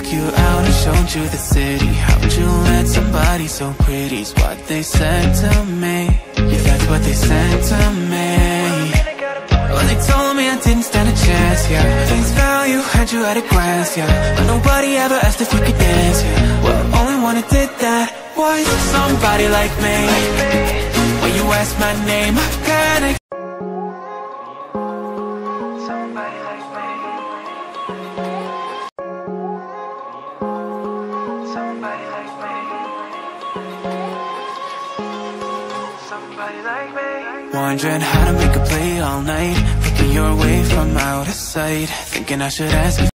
you out and showed you the city. How'd you let somebody so pretty's what they said to me? Yeah, that's what they said to me. Well, they told me I didn't stand a chance, yeah. Face value, had you at a glance, yeah. But nobody ever asked if you could dance, yeah. Well, only one who did that was somebody like me. When you ask my name, I panic. Somebody like me. Somebody like me. Somebody like me. Wondering how to make a play all night, looking your way from out of sight, thinking I should ask you